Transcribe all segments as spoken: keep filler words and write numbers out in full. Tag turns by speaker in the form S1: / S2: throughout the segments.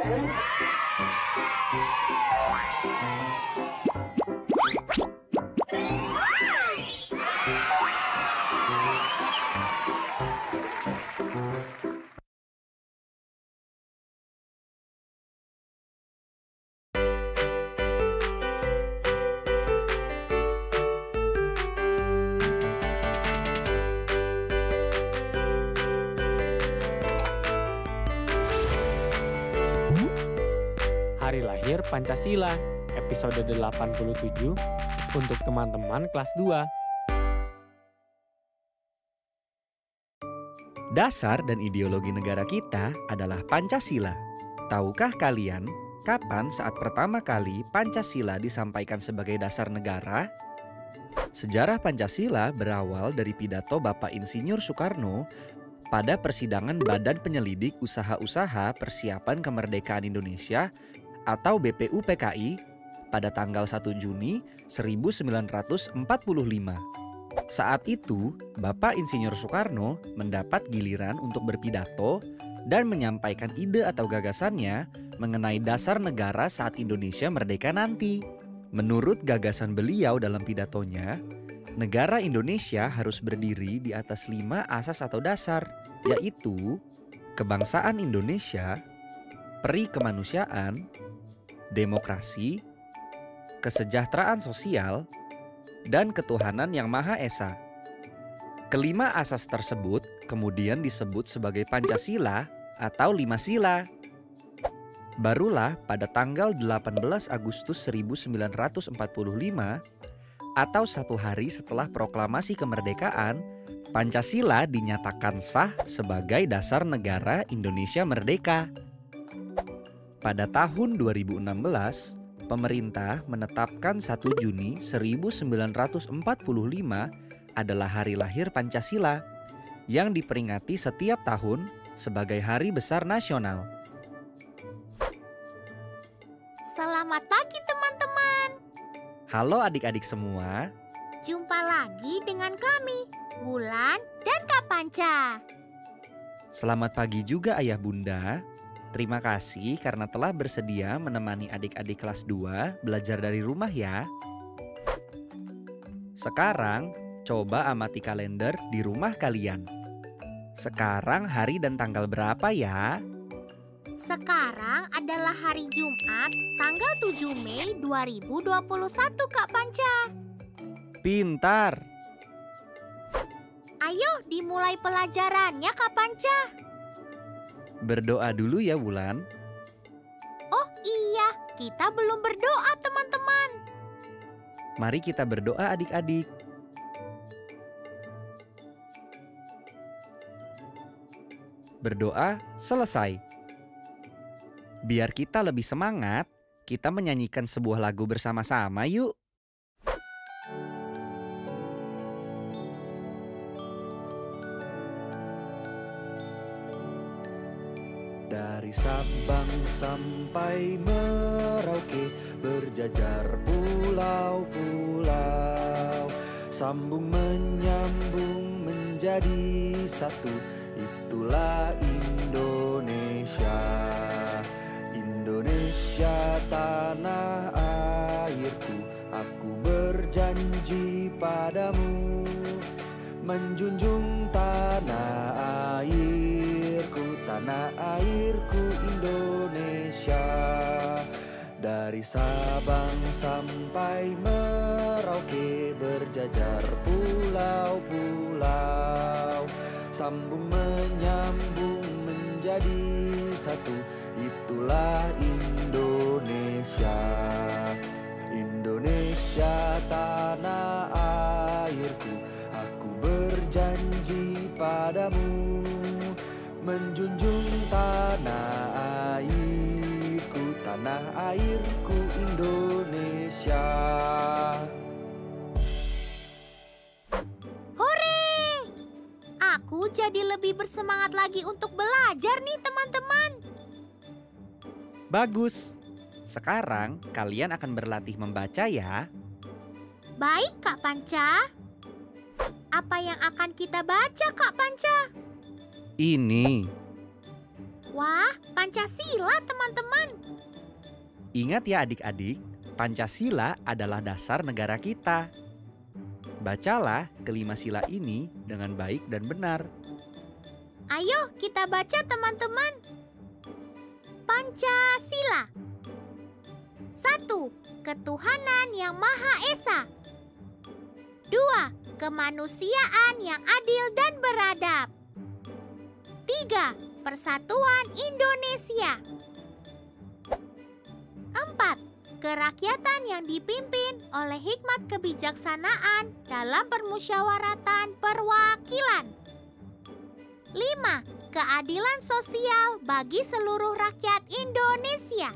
S1: Hari lahir Pancasila, episode delapan puluh tujuh, untuk teman-teman kelas dua.
S2: Dasar dan ideologi negara kita adalah Pancasila. Tahukah kalian kapan saat pertama kali Pancasila disampaikan sebagai dasar negara? Sejarah Pancasila berawal dari pidato Bapak Insinyur Soekarno pada persidangan Badan Penyelidik Usaha-Usaha Persiapan Kemerdekaan Indonesia atau B P U P K I pada tanggal satu Juni seribu sembilan ratus empat puluh lima. Saat itu, Bapak Insinyur Soekarno mendapat giliran untuk berpidato dan menyampaikan ide atau gagasannya mengenai dasar negara saat Indonesia merdeka nanti. Menurut gagasan beliau dalam pidatonya, negara Indonesia harus berdiri di atas lima asas atau dasar, yaitu kebangsaan Indonesia, peri kemanusiaan, demokrasi, kesejahteraan sosial, dan ketuhanan yang Maha Esa. Kelima asas tersebut kemudian disebut sebagai Pancasila atau lima sila. Barulah pada tanggal delapan belas Agustus seribu sembilan ratus empat puluh lima atau satu hari setelah proklamasi kemerdekaan, Pancasila dinyatakan sah sebagai dasar negara Indonesia merdeka. Pada tahun dua ribu enam belas, pemerintah menetapkan satu Juni seribu sembilan ratus empat puluh lima adalah hari lahir Pancasila yang diperingati setiap tahun sebagai hari besar nasional.
S3: Selamat pagi teman-teman.
S2: Halo adik-adik semua.
S3: Jumpa lagi dengan kami, Wulan dan Kak Panca.
S2: Selamat pagi juga Ayah Bunda. Terima kasih karena telah bersedia menemani adik-adik kelas dua belajar dari rumah ya. Sekarang, coba amati kalender di rumah kalian. Sekarang hari dan tanggal berapa ya?
S3: Sekarang adalah hari Jumat, tanggal tujuh Mei dua ribu dua puluh satu, Kak Panca.
S2: Pintar.
S3: Ayo dimulai pelajarannya, Kak Panca.
S2: Berdoa dulu ya Wulan.
S3: Oh iya, kita belum berdoa teman-teman.
S2: Mari kita berdoa adik-adik. Berdoa selesai. Biar kita lebih semangat, kita menyanyikan sebuah lagu bersama-sama yuk. Dari Sabang sampai Merauke, berjajar pulau-pulau, sambung menyambung menjadi satu, itulah Indonesia. Indonesia tanah airku, aku berjanji padamu, menjunjung tanah airku, tanah airku Indonesia. Dari Sabang sampai Merauke, berjajar pulau-pulau, sambung menyambung menjadi satu, itulah Indonesia. Indonesia tanah airku, aku berjanji padamu, menjunjung tanah airku, tanah airku Indonesia.
S3: Hore! Aku jadi lebih bersemangat lagi untuk belajar nih teman-teman.
S2: Bagus. Sekarang kalian akan berlatih membaca ya.
S3: Baik Kak Panca. Apa yang akan kita baca Kak Panca?
S2: Ini.
S3: Wah, Pancasila teman-teman.
S2: Ingat ya adik-adik, Pancasila adalah dasar negara kita. Bacalah kelima sila ini dengan baik dan benar.
S3: Ayo kita baca teman-teman. Pancasila. Satu, ketuhanan yang Maha Esa. Dua, kemanusiaan yang adil dan beradab. Tiga, persatuan Indonesia. Empat, kerakyatan yang dipimpin oleh hikmat kebijaksanaan dalam permusyawaratan perwakilan. Lima, keadilan sosial bagi seluruh rakyat Indonesia.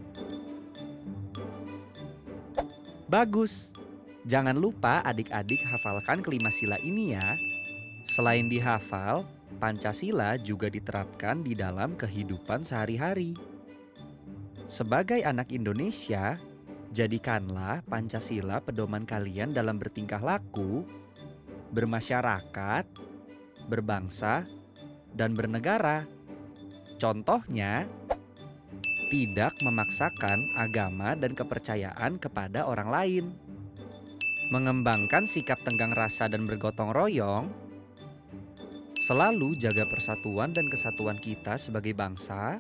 S2: Bagus. Jangan lupa adik-adik hafalkan kelima sila ini ya. Selain dihafal, Pancasila juga diterapkan di dalam kehidupan sehari-hari. Sebagai anak Indonesia, jadikanlah Pancasila pedoman kalian dalam bertingkah laku, bermasyarakat, berbangsa, dan bernegara. Contohnya, tidak memaksakan agama dan kepercayaan kepada orang lain, mengembangkan sikap tenggang rasa dan bergotong royong, selalu jaga persatuan dan kesatuan kita sebagai bangsa,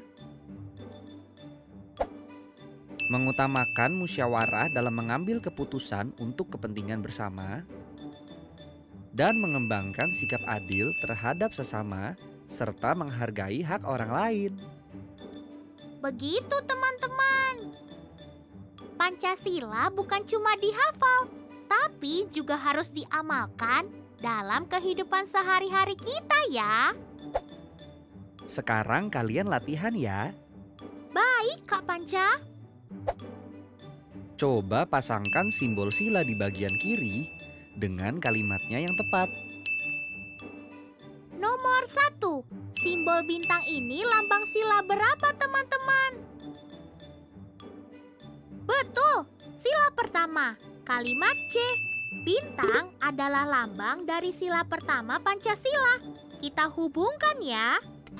S2: mengutamakan musyawarah dalam mengambil keputusan untuk kepentingan bersama, dan mengembangkan sikap adil terhadap sesama serta menghargai hak orang lain.
S3: Begitu teman-teman. Pancasila bukan cuma dihafal, tapi juga harus diamalkan dalam kehidupan sehari-hari kita ya.
S2: Sekarang kalian latihan ya.
S3: Baik Kak Panca.
S2: Coba pasangkan simbol sila di bagian kiri dengan kalimatnya yang tepat.
S3: Nomor satu, simbol bintang ini lambang sila berapa teman-teman? Betul, sila pertama, kalimat C. Bintang adalah lambang dari sila pertama Pancasila. Kita hubungkan ya.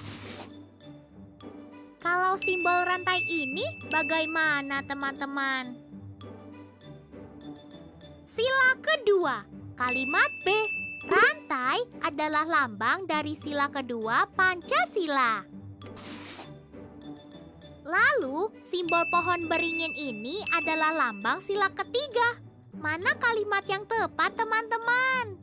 S3: Kalau simbol rantai ini bagaimana teman-teman? Sila kedua, kalimat B. Rantai adalah lambang dari sila kedua Pancasila. Lalu, simbol pohon beringin ini adalah lambang sila ketiga. Mana kalimat yang tepat, teman-teman?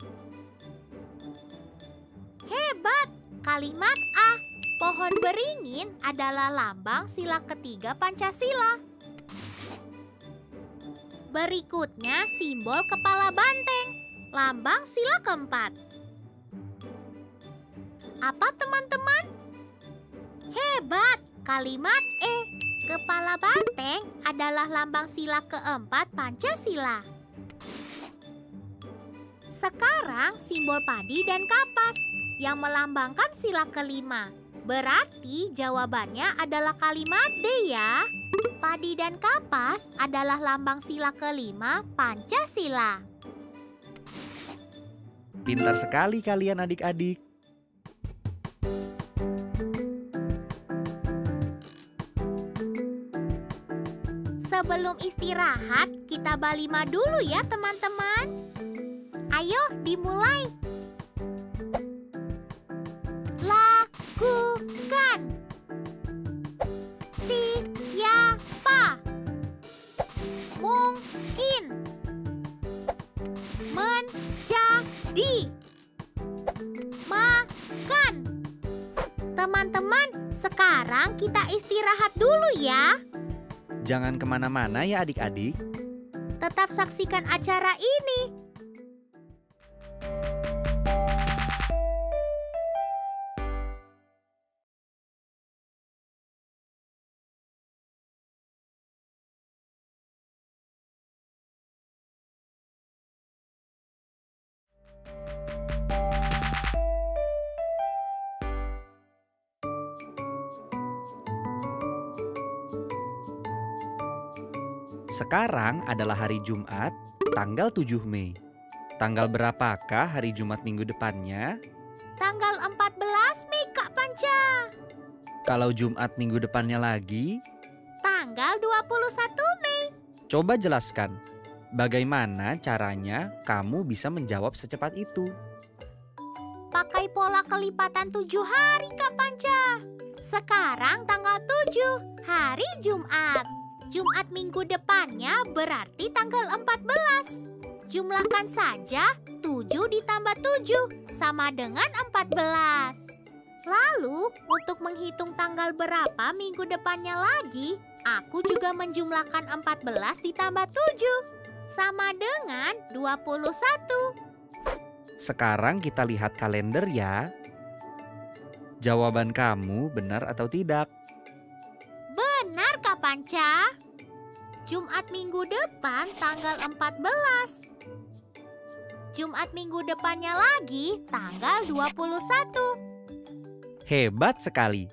S3: Hebat! Kalimat A. Pohon beringin adalah lambang sila ketiga Pancasila. Berikutnya, simbol kepala banteng. Lambang sila keempat. Apa teman-teman? Hebat! Kalimat E. Kepala banteng adalah lambang sila keempat Pancasila. Sekarang simbol padi dan kapas yang melambangkan sila kelima. Berarti jawabannya adalah kalimat D ya. Padi dan kapas adalah lambang sila kelima Pancasila.
S2: Pintar sekali kalian adik-adik.
S3: Sebelum istirahat, kita balima dulu ya teman-teman. Ayo dimulai. Lakukan. Siapa? Mungkin. Menjadi. Makan. Teman-teman, sekarang kita istirahat dulu ya.
S2: Jangan kemana-mana ya adik-adik.
S3: Tetap saksikan acara ini.
S2: Sekarang adalah hari Jumat, tanggal tujuh Mei. Tanggal berapakah hari Jumat minggu depannya?
S3: Tanggal empat belas Mei, Kak Panca.
S2: Kalau Jumat minggu depannya lagi,
S3: Tanggal dua puluh satu Mei.
S2: coba jelaskan bagaimana caranya kamu bisa menjawab secepat itu.
S3: Pakai pola kelipatan tujuh hari, Kak Panca. Sekarang tanggal tujuh, hari Jumat. Jumat minggu depannya berarti tanggal empat belas. Jumlahkan saja tujuh ditambah tujuh sama dengan empat belas. Lalu, untuk menghitung tanggal berapa minggu depannya lagi, aku juga menjumlahkan empat belas ditambah tujuh sama dengan dua puluh satu.
S2: Sekarang kita lihat kalender ya. Jawaban kamu benar atau tidak?
S3: Benar, Kak Panca. Jumat minggu depan tanggal empat belas. Jumat minggu depannya lagi tanggal dua puluh satu.
S2: Hebat sekali.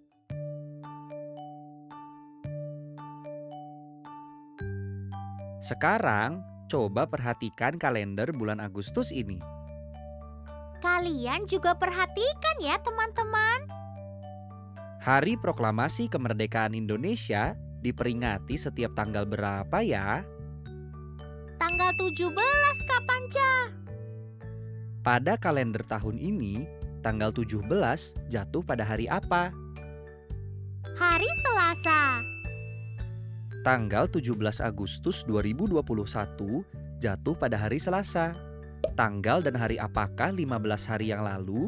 S2: Sekarang, coba perhatikan kalender bulan Agustus ini.
S3: Kalian juga perhatikan ya, teman-teman.
S2: Hari Proklamasi Kemerdekaan Indonesia diperingati setiap tanggal berapa ya?
S3: Tanggal tujuh belas, Kak Panca.
S2: Pada kalender tahun ini, tanggal tujuh belas jatuh pada hari apa?
S3: Hari Selasa.
S2: Tanggal tujuh belas Agustus dua ribu dua puluh satu jatuh pada hari Selasa. Tanggal dan hari apakah lima belas hari yang lalu?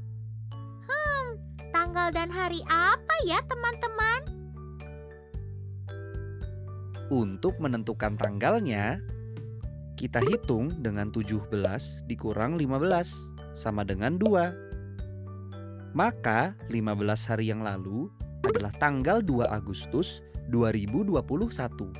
S3: Tanggal dan hari apa ya, teman-teman?
S2: Untuk menentukan tanggalnya, kita hitung dengan tujuh belas dikurang lima belas sama dengan dua. Maka lima belas hari yang lalu adalah tanggal dua Agustus dua ribu dua puluh satu.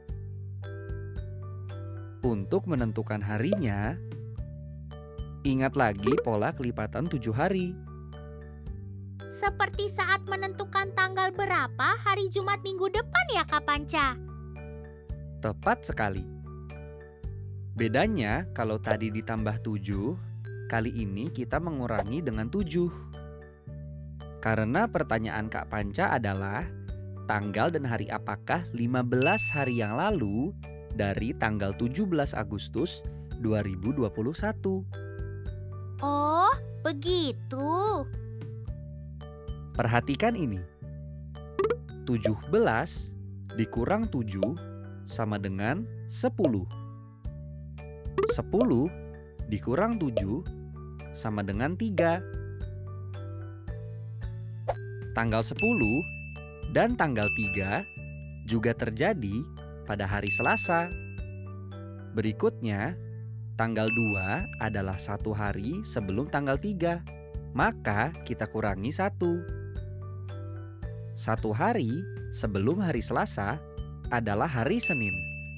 S2: Untuk menentukan harinya, ingat lagi pola kelipatan tujuh hari.
S3: Seperti saat menentukan tanggal berapa hari Jumat minggu depan ya, Kak Panca?
S2: Tepat sekali. Bedanya kalau tadi ditambah tujuh, kali ini kita mengurangi dengan tujuh. Karena pertanyaan Kak Panca adalah tanggal dan hari apakah lima belas hari yang lalu dari tanggal tujuh belas Agustus dua ribu dua puluh satu.
S3: Oh, begitu.
S2: Perhatikan ini. tujuh belas dikurang tujuh sama dengan sepuluh. sepuluh dikurang tujuh sama dengan tiga. Tanggal sepuluh dan tanggal tiga juga terjadi pada hari Selasa. Berikutnya, tanggal dua adalah satu hari sebelum tanggal tiga. Maka kita kurangi satu. Satu hari sebelum hari Selasa adalah hari Senin.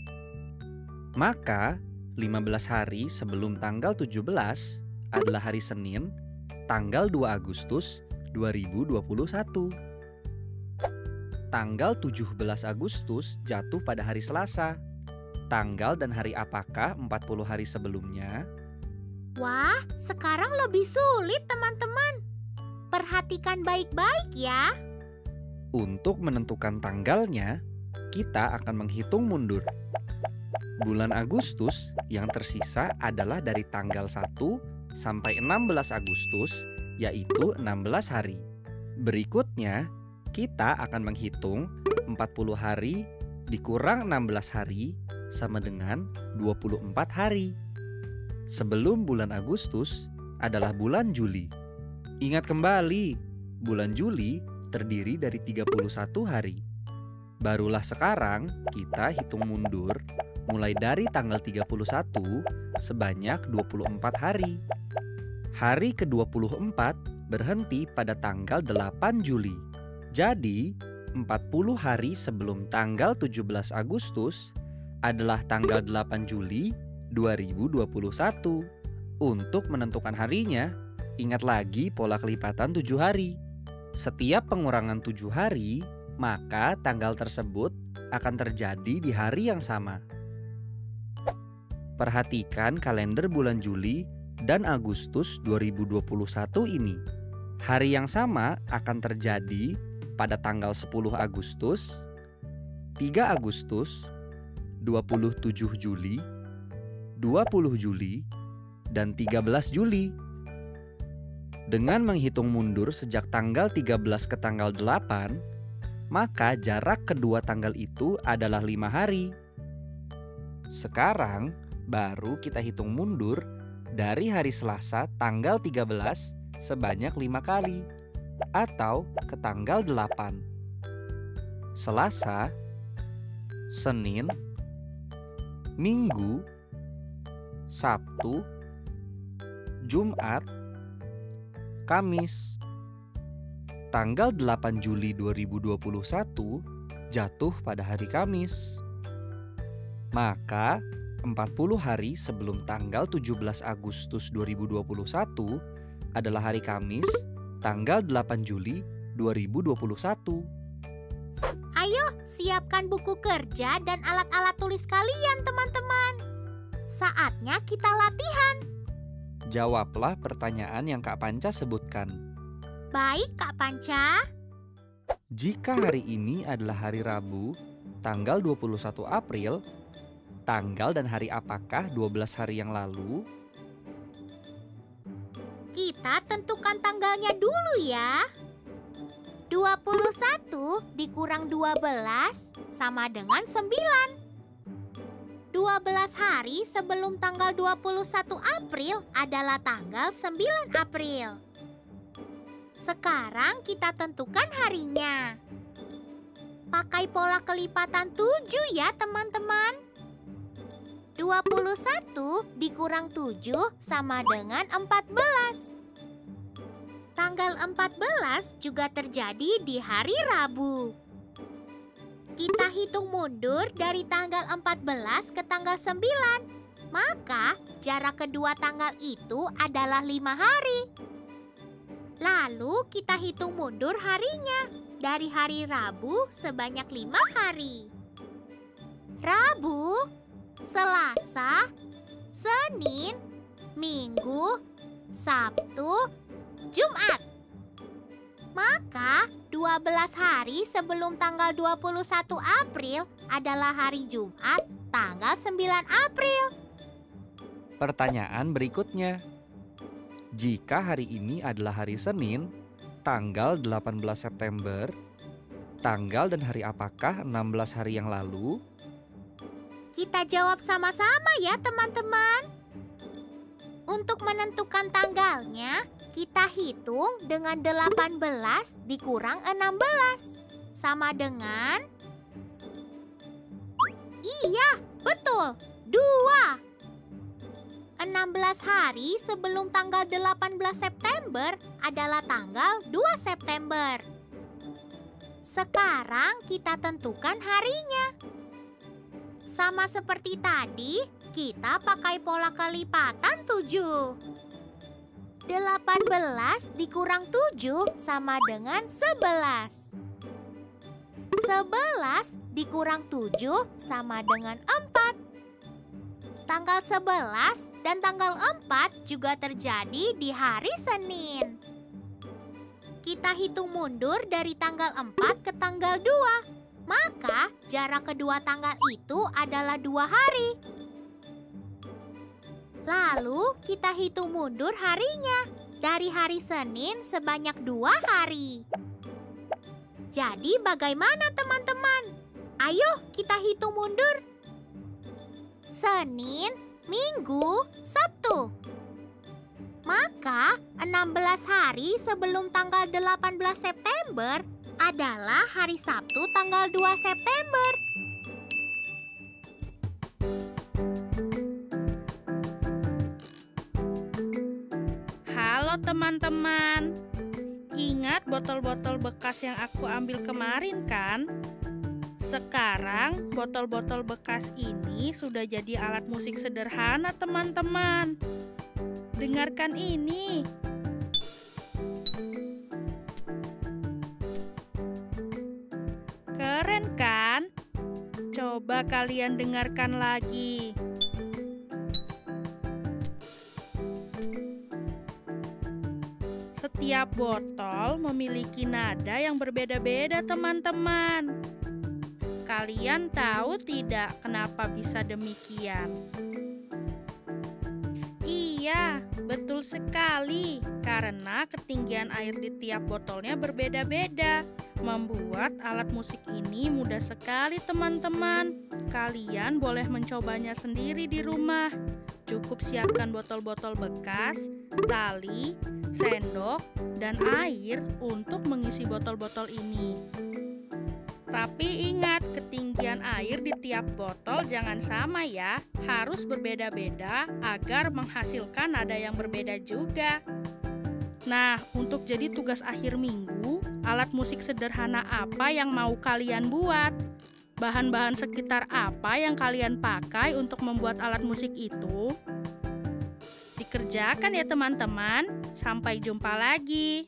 S2: Maka lima belas hari sebelum tanggal tujuh belas adalah hari Senin, tanggal dua Agustus dua ribu dua puluh satu. Tanggal tujuh belas Agustus jatuh pada hari Selasa. Tanggal dan hari apakah empat puluh hari sebelumnya?
S3: Wah, sekarang lebih sulit, teman-teman. Perhatikan baik-baik ya.
S2: Untuk menentukan tanggalnya, kita akan menghitung mundur. Bulan Agustus yang tersisa adalah dari tanggal satu sampai enam belas Agustus, yaitu enam belas hari. Berikutnya, kita akan menghitung empat puluh hari dikurang enam belas hari sama dengan dua puluh empat hari. Sebelum bulan Agustus adalah bulan Juli. Ingat kembali, bulan Juli terdiri dari tiga puluh satu hari. Barulah sekarang kita hitung mundur mulai dari tanggal tiga puluh satu sebanyak dua puluh empat hari. Hari ke dua puluh empat berhenti pada tanggal delapan Juli. Jadi, empat puluh hari sebelum tanggal tujuh belas Agustus adalah tanggal delapan Juli dua ribu dua puluh satu. Untuk menentukan harinya, ingat lagi pola kelipatan tujuh hari. Setiap pengurangan tujuh hari, maka tanggal tersebut akan terjadi di hari yang sama. Perhatikan kalender bulan Juli dan Agustus dua ribu dua puluh satu ini. Hari yang sama akan terjadi pada tanggal sepuluh Agustus, tiga Agustus, dua puluh tujuh Juli, dua puluh Juli, dan tiga belas Juli. Dengan menghitung mundur sejak tanggal tiga belas ke tanggal delapan, maka jarak kedua tanggal itu adalah lima hari. Sekarang baru kita hitung mundur dari hari Selasa tanggal tiga belas sebanyak lima kali, atau ke tanggal delapan. Selasa, Senin, Minggu, Sabtu, Jumat, Kamis. Tanggal delapan Juli dua ribu dua puluh satu jatuh pada hari Kamis. Maka empat puluh hari sebelum tanggal tujuh belas Agustus dua ribu dua puluh satu adalah hari Kamis, tanggal delapan Juli dua ribu dua puluh satu.
S3: Ayo, siapkan buku kerja dan alat-alat tulis kalian, teman-teman. Saatnya kita latihan.
S2: Jawablah pertanyaan yang Kak Panca sebutkan.
S3: Baik, Kak Panca.
S2: Jika hari ini adalah hari Rabu, tanggal dua puluh satu April, tanggal dan hari apakah dua belas hari yang lalu?
S3: Kita tentukan tanggalnya dulu ya. dua puluh satu dikurang dua belas sama dengan sembilan. dua belas hari sebelum tanggal dua puluh satu April adalah tanggal sembilan April. Sekarang kita tentukan harinya. Pakai pola kelipatan tujuh ya teman-teman. dua puluh satu dikurang tujuh sama dengan empat belas. Tanggal empat belas juga terjadi di hari Rabu. Kita hitung mundur dari tanggal empat belas ke tanggal sembilan. Maka jarak kedua tanggal itu adalah lima hari. Lalu kita hitung mundur harinya dari hari Rabu sebanyak lima hari. Rabu, Selasa, Senin, Minggu, Sabtu, Jumat. Maka dua belas hari sebelum tanggal dua puluh satu April adalah hari Jumat, tanggal sembilan April.
S2: Pertanyaan berikutnya. Jika hari ini adalah hari Senin, tanggal delapan belas September, tanggal dan hari apakah enam belas hari yang lalu?
S3: Kita jawab sama-sama ya teman-teman. Untuk menentukan tanggalnya, kita hitung dengan delapan belas dikurang enam belas. Sama dengan... Iya, betul, dua. enam belas hari sebelum tanggal delapan belas September adalah tanggal dua September. Sekarang kita tentukan harinya. Sama seperti tadi, kita pakai pola kelipatan tujuh. delapan belas dikurang tujuh sama dengan sebelas. sebelas dikurang tujuh sama dengan empat. Tanggal sebelas dan tanggal empat juga terjadi di hari Senin. Kita hitung mundur dari tanggal empat ke tanggal dua. Maka jarak kedua tanggal itu adalah dua hari. Lalu kita hitung mundur harinya dari hari Senin sebanyak dua hari. Jadi bagaimana teman-teman? Ayo kita hitung mundur. Senin, Minggu, Sabtu. Maka enam belas hari sebelum tanggal delapan belas September adalah hari Sabtu tanggal dua September.
S4: Halo teman-teman. Ingat botol-botol bekas yang aku ambil kemarin kan? Sekarang botol-botol bekas ini sudah jadi alat musik sederhana teman-teman. Dengarkan ini. Keren kan? Coba kalian dengarkan lagi. Setiap botol memiliki nada yang berbeda-beda, teman-teman. Kalian tahu tidak kenapa bisa demikian? Iya, betul sekali. Karena ketinggian air di tiap botolnya berbeda-beda, membuat alat musik ini mudah sekali, teman-teman. Kalian boleh mencobanya sendiri di rumah. Cukup siapkan botol-botol bekas, tali, sendok, dan air untuk mengisi botol-botol ini. Tapi ingat, ketinggian air di tiap botol jangan sama ya. Harus berbeda-beda agar menghasilkan nada yang berbeda juga. Nah, untuk jadi tugas akhir minggu, alat musik sederhana apa yang mau kalian buat? Bahan-bahan sekitar apa yang kalian pakai untuk membuat alat musik itu? Dikerjakan ya teman-teman. Sampai jumpa lagi.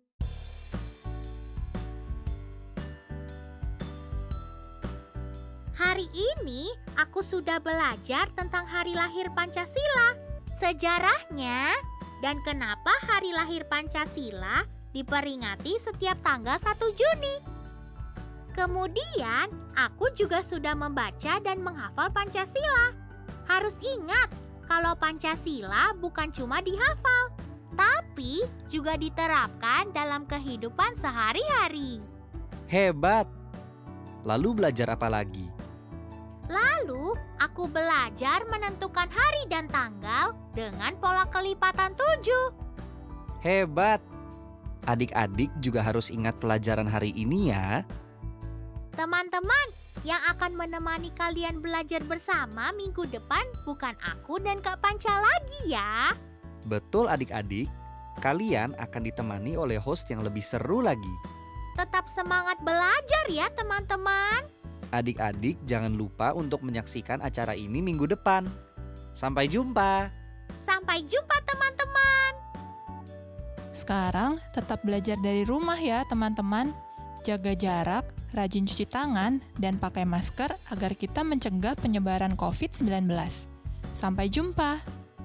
S3: Hari ini aku sudah belajar tentang hari lahir Pancasila, sejarahnya, dan kenapa hari lahir Pancasila diperingati setiap tanggal satu Juni. Kemudian, aku juga sudah membaca dan menghafal Pancasila. Harus ingat, kalau Pancasila bukan cuma dihafal, tapi juga diterapkan dalam kehidupan sehari-hari.
S2: Hebat! Lalu belajar apa lagi?
S3: Lalu, aku belajar menentukan hari dan tanggal dengan pola kelipatan tujuh.
S2: Hebat! Adik-adik juga harus ingat pelajaran hari ini ya.
S3: Teman-teman, yang akan menemani kalian belajar bersama minggu depan bukan aku dan Kak Panca lagi ya.
S2: Betul adik-adik, kalian akan ditemani oleh host yang lebih seru lagi.
S3: Tetap semangat belajar ya teman-teman.
S2: Adik-adik jangan lupa untuk menyaksikan acara ini minggu depan. Sampai jumpa.
S3: Sampai jumpa teman-teman.
S5: Sekarang tetap belajar dari rumah ya teman-teman. Jaga jarak, rajin cuci tangan, dan pakai masker agar kita mencegah penyebaran covid sembilan belas. Sampai jumpa!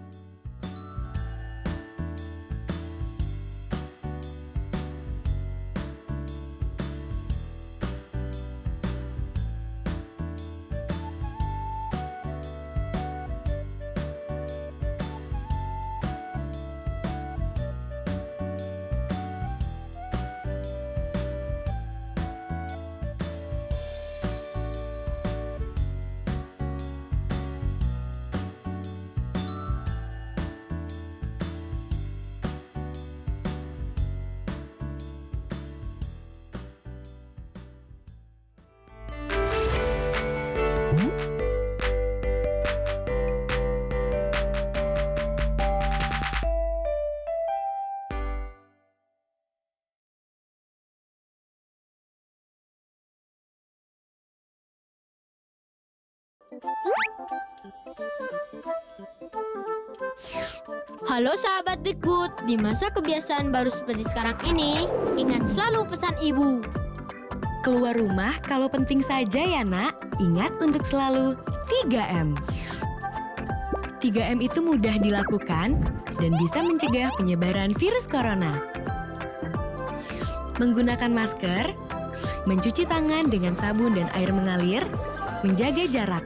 S6: Halo sahabat Dikbud, di masa kebiasaan baru seperti sekarang ini, ingat selalu pesan ibu.
S7: Keluar rumah kalau penting saja ya nak, ingat untuk selalu tiga M. tiga M itu mudah dilakukan dan bisa mencegah penyebaran virus corona. Menggunakan masker, mencuci tangan dengan sabun dan air mengalir, menjaga jarak.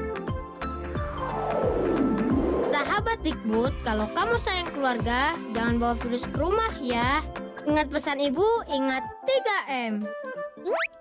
S6: Sahabat Dikbud, kalau kamu sayang keluarga, jangan bawa virus ke rumah ya. Ingat pesan ibu, ingat tiga M.